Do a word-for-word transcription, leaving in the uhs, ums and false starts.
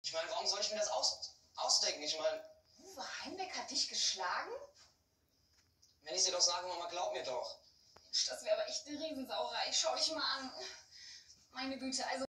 Ich meine, warum soll ich mir das aus ausdenken? Ich meine, Uwe Heimbeck hat dich geschlagen? wenn ich dir doch sage, Mama, glaub mir doch. Das wäre aber echt eine Riesensauerei. Schau dich mal an. Meine Güte, also